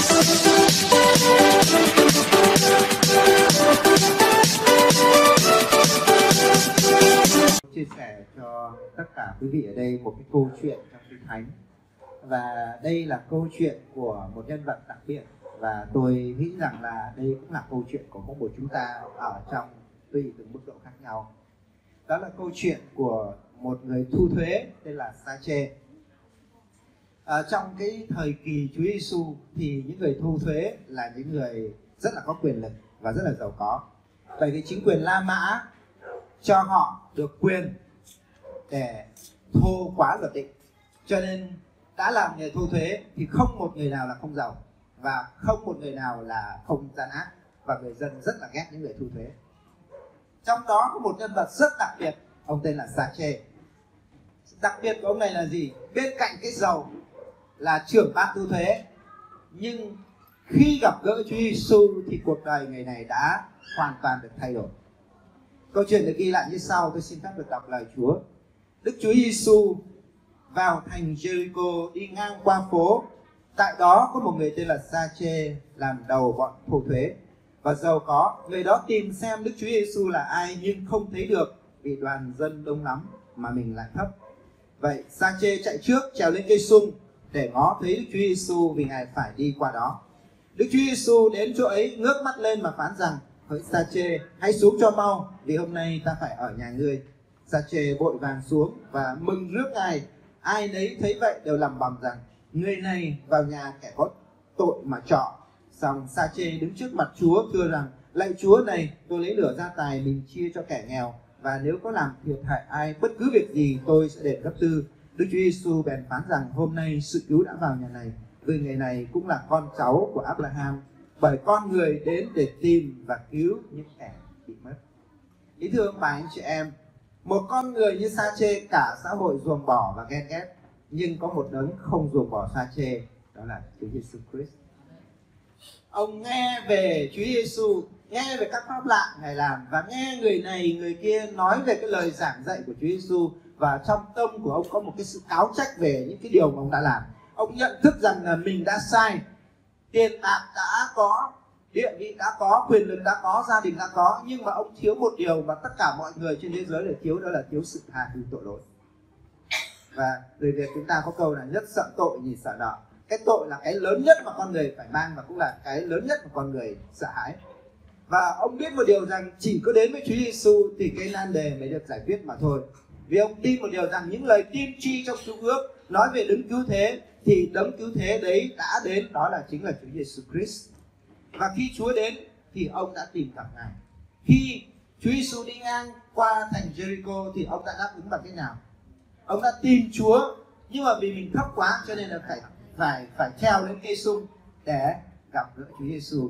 Chia sẻ cho tất cả quý vị ở đây một cái câu chuyện trong Kinh Thánh, và đây là câu chuyện của một nhân vật đặc biệt, và tôi nghĩ rằng là đây cũng là câu chuyện của mỗi một chúng ta ở trong tùy từng mức độ khác nhau. Đó là câu chuyện của một người thu thuế tên là Sa-chê. Trong cái thời kỳ Chúa Giêsu thì những người thu thuế là những người rất là có quyền lực và rất là giàu có, bởi vì chính quyền La Mã cho họ được quyền để thô quá luật định, cho nên đã làm nghề thu thuế thì không một người nào là không giàu và không một người nào là không gian ác, và người dân rất là ghét những người thu thuế. Trong đó có một nhân vật rất đặc biệt, ông tên là Sa-chê. Đặc biệt của ông này là gì? Bên cạnh cái giàu là trưởng ban thu thuế, nhưng khi gặp gỡ Chúa Giêsu thì cuộc đời người này đã hoàn toàn được thay đổi. Câu chuyện được ghi lại như sau, tôi xin phép được đọc lời Chúa. Đức Chúa Giêsu vào thành Jericho đi ngang qua phố. Tại đó có một người tên là Sa-chê làm đầu bọn thu thuế và giàu có. Người đó tìm xem Đức Chúa Giêsu là ai nhưng không thấy được, vì đoàn dân đông lắm mà mình lại thấp. Vậy Sa-chê chạy trước trèo lên cây sung để ngó thấy Đức Chúa Giêsu, vì ngài phải đi qua đó. Đức Chúa Giêsu đến chỗ ấy ngước mắt lên mà phán rằng: hỡi Sa-chê, hãy xuống cho mau, vì hôm nay ta phải ở nhà ngươi. Sa-chê vội vàng xuống và mừng rước ngài. Ai nấy thấy vậy đều lẩm bẩm rằng: người này vào nhà kẻ có tội mà trọ. Xong Sa-chê đứng trước mặt Chúa thưa rằng: lạy Chúa, này tôi lấy nửa gia tài mình chia cho kẻ nghèo, và nếu có làm thiệt hại ai bất cứ việc gì tôi sẽ đền gấp tư. Đức Chúa Giêsu bèn phán rằng: hôm nay sự cứu đã vào nhà này, vì người này cũng là con cháu của Abraham, bởi con người đến để tìm và cứu những kẻ bị mất. Ý thưa ông bà anh chị em, một con người như Sa-chê cả xã hội ruồng bỏ và ghen ghét, nhưng có một đấng không ruồng bỏ Sa-chê, đó là Chúa Giêsu Christ. Ông nghe về Chúa Giêsu, nghe về các pháp lạ ngài làm, và nghe người này người kia nói về cái lời giảng dạy của Chúa Giêsu, và trong tâm của ông có một cái sự cáo trách về những cái điều mà ông đã làm. Ông nhận thức rằng là mình đã sai, tiền bạc đã có, địa vị đã có, quyền lực đã có, gia đình đã có, nhưng mà ông thiếu một điều mà tất cả mọi người trên thế giới đều thiếu, đó là thiếu sự tha thứ tội lỗi. Và người Việt chúng ta có câu là nhất sợ tội nhì sợ nợ. Cái tội là cái lớn nhất mà con người phải mang, và cũng là cái lớn nhất mà con người sợ hãi. Và ông biết một điều rằng chỉ có đến với Chúa Giêsu thì cái nan đề mới được giải quyết mà thôi. Vì ông tin một điều rằng những lời tiên tri trong Cựu Ước nói về đấng cứu thế, thì đấng cứu thế đấy đã đến, đó là chính là Chúa Giêsu Christ. Và khi Chúa đến thì ông đã tìm gặp ngài. Khi Chúa Giêsu đi ngang qua thành Jericho thì ông đã đáp ứng bằng cách nào? Ông đã tìm Chúa, nhưng mà vì mình thấp quá cho nên là phải trèo lên cây sung để gặp gỡ Chúa Giêsu.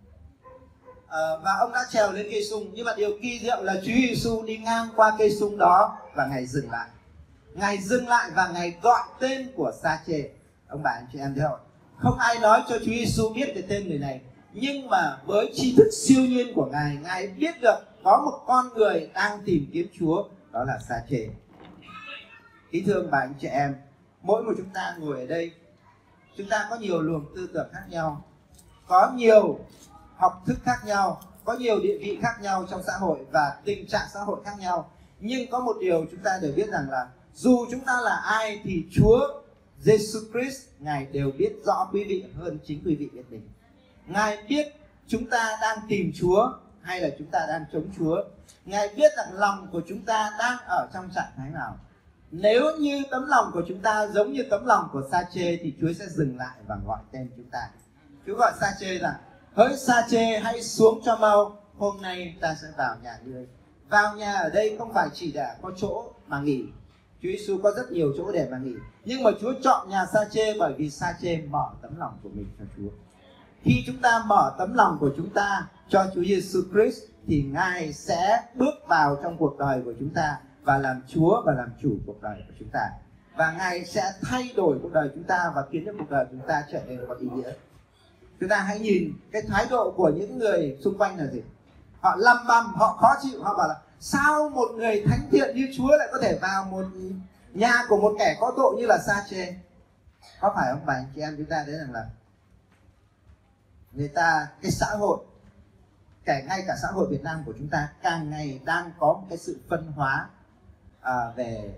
Và ông đã trèo lên cây sung, nhưng mà điều kỳ diệu là Chúa Giêsu đi ngang qua cây sung đó và ngài dừng lại. Ngài dừng lại và ngài gọi tên của Sa-chê. Ông bà anh chị em thấy không? Không ai nói cho Chúa Giêsu biết về tên người này, nhưng mà với tri thức siêu nhiên của ngài, ngài biết được có một con người đang tìm kiếm Chúa, đó là Sa-chê. Kính thưa ông bà anh chị em, mỗi một chúng ta ngồi ở đây, chúng ta có nhiều luồng tư tưởng khác nhau, có nhiều học thức khác nhau, có nhiều địa vị khác nhau trong xã hội và tình trạng xã hội khác nhau. Nhưng có một điều chúng ta đều biết rằng là dù chúng ta là ai thì Chúa Giêsu Christ ngài đều biết rõ quý vị hơn chính quý vị biết mình. Ngài biết chúng ta đang tìm Chúa hay là chúng ta đang chống Chúa. Ngài biết rằng lòng của chúng ta đang ở trong trạng thái nào. Nếu như tấm lòng của chúng ta giống như tấm lòng của Sa-chê thì Chúa sẽ dừng lại và gọi tên chúng ta. Chúa gọi Sa-chê rằng: hỡi Sa-chê, hãy xuống cho mau, hôm nay ta sẽ vào nhà ngươi. Vào nhà ở đây không phải chỉ để có chỗ mà nghỉ. Chúa Giêsu có rất nhiều chỗ để mà nghỉ, nhưng mà Chúa chọn nhà Sa-chê bởi vì Sa-chê mở tấm lòng của mình cho Chúa. Khi chúng ta mở tấm lòng của chúng ta cho Chúa Giêsu Christ thì ngài sẽ bước vào trong cuộc đời của chúng ta và làm Chúa và làm chủ cuộc đời của chúng ta. Và ngài sẽ thay đổi cuộc đời chúng ta và khiến cho cuộc đời chúng ta trở nên có ý nghĩa. Chúng ta hãy nhìn cái thái độ của những người xung quanh là gì? Họ lăm băm, họ khó chịu, họ bảo là sao một người thánh thiện như Chúa lại có thể vào một nhà của một kẻ có tội như là Sa-chê? Có phải không bà anh chị em chúng ta thấy rằng là cái xã hội, ngay cả xã hội Việt Nam của chúng ta càng ngày đang có một cái sự phân hóa về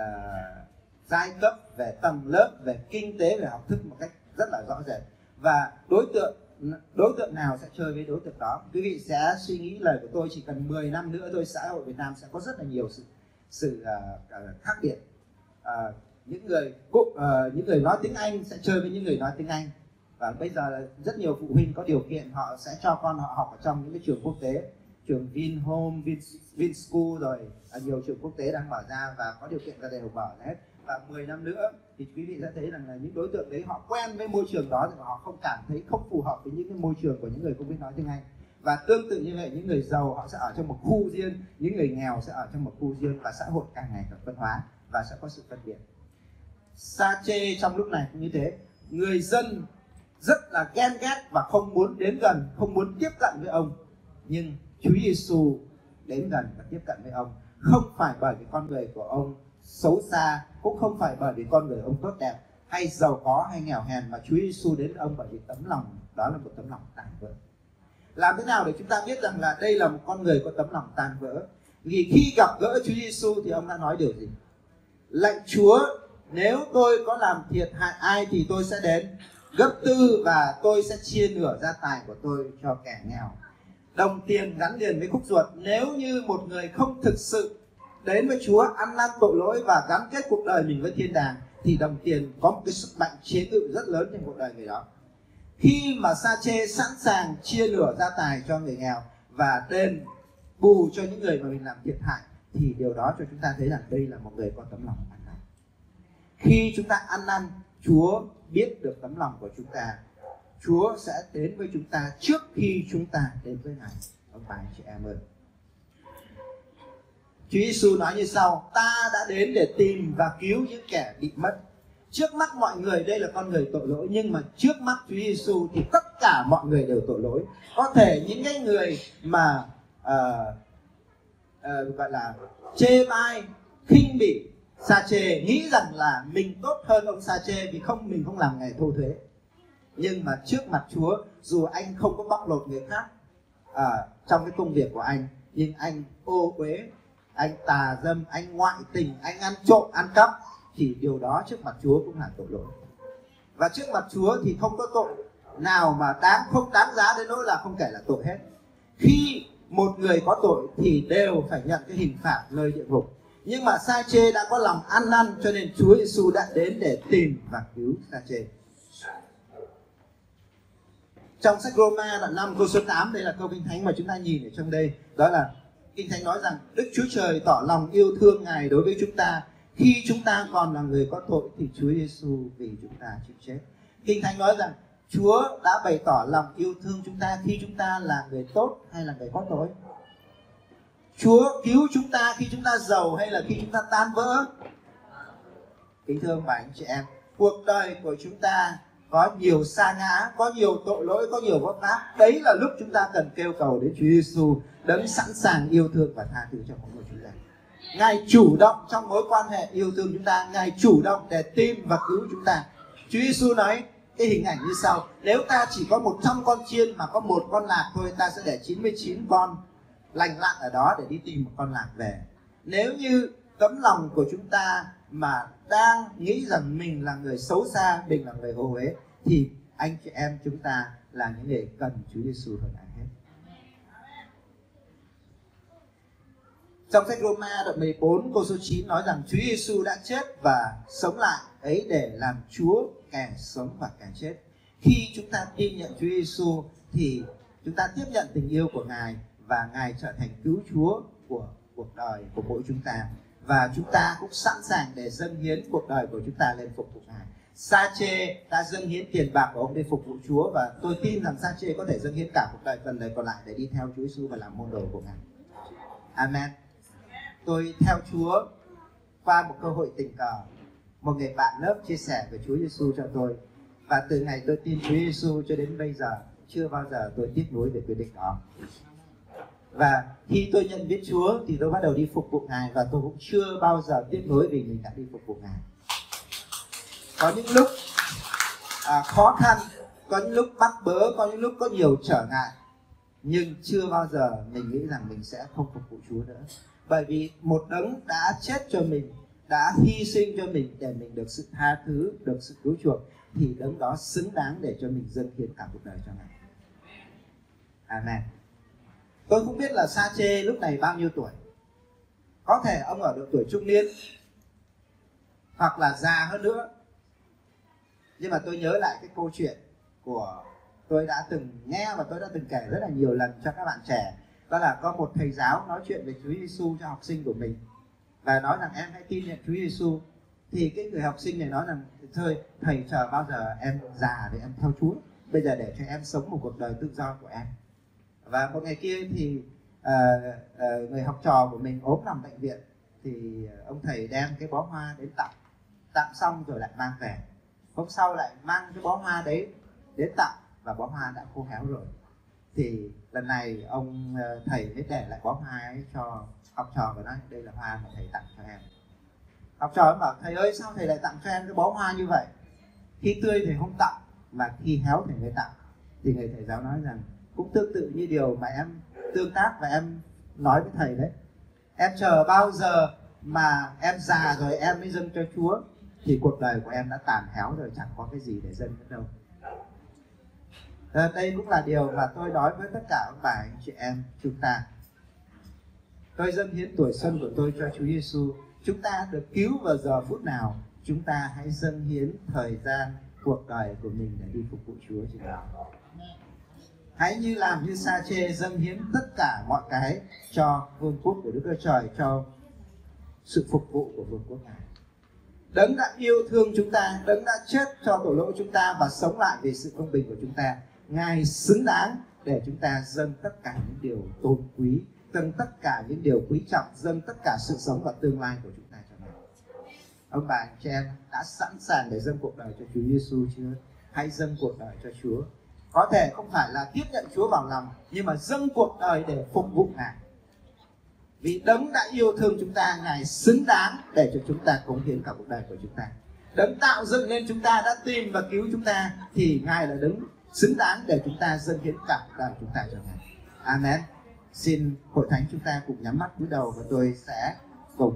giai cấp, về tầng lớp, về kinh tế, về học thức một cách rất là rõ rệt. Và đối tượng nào sẽ chơi với đối tượng đó. Quý vị sẽ suy nghĩ lời của tôi, chỉ cần 10 năm nữa thôi, xã hội Việt Nam sẽ có rất là nhiều sự khác biệt. Những người nói tiếng Anh sẽ chơi với những người nói tiếng Anh. Và bây giờ rất nhiều phụ huynh có điều kiện họ sẽ cho con họ học ở trong những cái trường quốc tế, trường Vinhome, Vinschool, rồi nhiều trường quốc tế đang mở ra và có điều kiện ra đều mở hết. Và 10 năm nữa thì quý vị sẽ thấy rằng là những đối tượng đấy họ quen với môi trường đó thì họ không cảm thấy không phù hợp với những cái môi trường của những người không biết nói tiếng Anh. Và tương tự như vậy, những người giàu họ sẽ ở trong một khu riêng, những người nghèo sẽ ở trong một khu riêng, và xã hội càng ngày càng phân hóa và sẽ có sự phân biệt. Sa-chê trong lúc này cũng như thế, người dân rất là ghen ghét và không muốn đến gần, không muốn tiếp cận với ông. Nhưng Chúa Giêsu đến gần và tiếp cận với ông, không phải bởi vì con người của ông xấu xa, cũng không phải bởi vì con người ông tốt đẹp hay giàu có hay nghèo hèn, mà Chúa Giêsu đến với ông bởi vì tấm lòng đó là một tấm lòng tàn vỡ. Làm thế nào để chúng ta biết rằng là đây là một con người có tấm lòng tàn vỡ? Vì khi gặp gỡ Chúa Giêsu thì ông đã nói điều gì? Lạy Chúa, nếu tôi có làm thiệt hại ai thì tôi sẽ đến gấp tư và tôi sẽ chia nửa gia tài của tôi cho kẻ nghèo. Đồng tiền gắn liền với khúc ruột. Nếu như một người không thực sự đến với Chúa, ăn năn tội lỗi và gắn kết cuộc đời mình với thiên đàng, thì đồng tiền có một cái sức mạnh chế ngự rất lớn trong cuộc đời người đó. Khi mà Sa-chê sẵn sàng chia nửa gia tài cho người nghèo và đền bù cho những người mà mình làm thiệt hại, thì điều đó cho chúng ta thấy rằng đây là một người có tấm lòng ăn năn. Khi chúng ta ăn năn, Chúa biết được tấm lòng của chúng ta, Chúa sẽ đến với chúng ta trước khi chúng ta đến với Ngài. Ông bà anh chị em ơi, Chúa Giêsu nói như sau: ta đã đến để tìm và cứu những kẻ bị mất. Trước mắt mọi người đây là con người tội lỗi, nhưng mà trước mắt Chúa Giêsu thì tất cả mọi người đều tội lỗi. Có thể những cái người mà gọi là chê bai, khinh bỉ Sa-chê, nghĩ rằng là mình tốt hơn ông Sa-chê vì mình không làm nghề thu thuế. Nhưng mà trước mặt Chúa, dù anh không có bóc lột người khác trong cái công việc của anh, nhưng anh ô uế, anh tà dâm, anh ngoại tình, anh ăn trộm, ăn cắp, thì điều đó trước mặt Chúa cũng là tội lỗi. Và trước mặt Chúa thì không có tội nào mà không đáng giá đến nỗi là không kể là tội hết. Khi một người có tội thì đều phải nhận cái hình phạt nơi địa ngục. Nhưng mà Sa-chê đã có lòng ăn năn, cho nên Chúa Giêsu đã đến để tìm và cứu Sa-chê. Trong sách Roma đoạn 5 câu số 8, đây là câu Kinh Thánh mà chúng ta nhìn ở trong đây. Đó là Kinh Thánh nói rằng Đức Chúa Trời tỏ lòng yêu thương Ngài đối với chúng ta. Khi chúng ta còn là người có tội thì Chúa Giêsu vì chúng ta chịu chết. Kinh Thánh nói rằng Chúa đã bày tỏ lòng yêu thương chúng ta khi chúng ta là người tốt hay là người có tội. Chúa cứu chúng ta khi chúng ta giàu hay là khi chúng ta tan vỡ. Kính thưa ông bà anh chị em, cuộc đời của chúng ta có nhiều sa ngã, có nhiều tội lỗi, có nhiều vấp ngã. Đấy là lúc chúng ta cần kêu cầu đến Chúa Giêsu, đấng sẵn sàng yêu thương và tha thứ cho mỗi người chúng ta. Ngài chủ động trong mối quan hệ yêu thương chúng ta, Ngài chủ động để tìm và cứu chúng ta. Chúa Giêsu nói cái hình ảnh như sau: nếu ta chỉ có 100 con chiên mà có một con lạc thôi, ta sẽ để 99 con lành lặn ở đó để đi tìm một con lạc về. Nếu như tấm lòng của chúng ta mà đang nghĩ rằng mình là người xấu xa, mình là người ô uế, thì anh chị em chúng ta là những người cần Chúa Giêsu hơn ai hết. Trong sách Roma đoạn 14 câu số 9 nói rằng Chúa Giêsu đã chết và sống lại ấy để làm Chúa kẻ sống và kẻ chết. Khi chúng ta tin nhận Chúa Giêsu thì chúng ta tiếp nhận tình yêu của Ngài và Ngài trở thành cứu Chúa của cuộc đời của mỗi chúng ta. Và chúng ta cũng sẵn sàng để dâng hiến cuộc đời của chúng ta lên phục vụ Ngài. Sa-chê đã dâng hiến tiền bạc của ông để phục vụ Chúa, và tôi tin rằng Sa-chê có thể dâng hiến cả cuộc đời phần đời còn lại để đi theo Chúa Giêsu và làm môn đồ của Ngài. Amen. Tôi theo Chúa qua một cơ hội tình cờ, một người bạn lớp chia sẻ về Chúa Giêsu cho tôi, và từ ngày tôi tin Chúa Giêsu cho đến bây giờ chưa bao giờ tôi tiếc nuối về quyết định đó. Và khi tôi nhận biết Chúa thì tôi bắt đầu đi phục vụ Ngài, và tôi cũng chưa bao giờ tiếc nuối vì mình đã đi phục vụ Ngài. Có những lúc khó khăn, có những lúc bắt bớ, có những lúc có nhiều trở ngại, nhưng chưa bao giờ mình nghĩ rằng mình sẽ không phục vụ Chúa nữa. Bởi vì một đấng đã chết cho mình, đã hy sinh cho mình để mình được sự tha thứ, được sự cứu chuộc, thì đấng đó xứng đáng để cho mình dâng hiến cả cuộc đời cho Ngài. Amen. Tôi không biết là Sa-chê lúc này bao nhiêu tuổi. Có thể ông ở độ tuổi trung niên, hoặc là già hơn nữa. Nhưng mà tôi nhớ lại cái câu chuyện của tôi đã từng nghe và tôi đã từng kể rất là nhiều lần cho các bạn trẻ. Đó là có một thầy giáo nói chuyện về Chúa Giêsu cho học sinh của mình, và nói rằng em hãy tin nhận Chúa Giêsu. Thì cái người học sinh này nói rằng thôi thầy chờ bao giờ em già để em theo Chúa, bây giờ để cho em sống một cuộc đời tự do của em. Và một ngày kia thì người học trò của mình ốm nằm bệnh viện, thì ông thầy đem cái bó hoa đến tặng xong rồi lại mang về. Hôm sau lại mang cái bó hoa đấy đến tặng, và bó hoa đã khô héo rồi. Thì lần này ông thầy mới để lại bó hoa ấy cho học trò và nói đây là hoa mà thầy tặng cho em. Học trò mới bảo thầy ơi sao thầy lại tặng cho em cái bó hoa như vậy, khi tươi thì không tặng mà khi héo thì mới tặng. Thì người thầy giáo nói rằng cũng tương tự như điều mà em tương tác và em nói với thầy đấy. Em chờ bao giờ mà em già rồi em mới dâng cho Chúa, thì cuộc đời của em đã tàn héo rồi, chẳng có cái gì để dâng nữa đâu. Đây cũng là điều mà tôi nói với tất cả ông bà anh chị em chúng ta. Tôi dâng hiến tuổi xuân của tôi cho Chúa Giêsu. Chúng ta được cứu vào giờ phút nào, chúng ta hãy dâng hiến thời gian, cuộc đời của mình để đi phục vụ Chúa chừng nào. Hãy như làm như Sa-chê, dâng hiến tất cả mọi cái cho vương quốc của Đức Chúa Trời, cho sự phục vụ của vương quốc này. Đấng đã yêu thương chúng ta, Đấng đã chết cho tội lỗi chúng ta và sống lại vì sự công bình của chúng ta. Ngài xứng đáng để chúng ta dâng tất cả những điều tôn quý, dâng tất cả những điều quý trọng, dâng tất cả sự sống và tương lai của chúng ta cho Ngài. Ông bà anh chị em đã sẵn sàng để dâng cuộc đời cho Chúa Giêsu chưa? Hãy dâng cuộc đời cho Chúa. Có thể không phải là tiếp nhận Chúa vào lòng, nhưng mà dâng cuộc đời để phục vụ Ngài. Vì Đấng đã yêu thương chúng ta, Ngài xứng đáng để cho chúng ta cống hiến cả cuộc đời của chúng ta. Đấng tạo dựng nên chúng ta, đã tìm và cứu chúng ta, thì Ngài là Đấng xứng đáng để chúng ta dâng hiến cả cuộc đời chúng ta cho Ngài. Amen. Xin hội thánh chúng ta cùng nhắm mắt cúi đầu và tôi sẽ cầu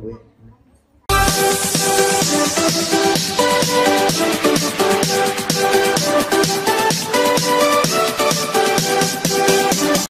nguyện.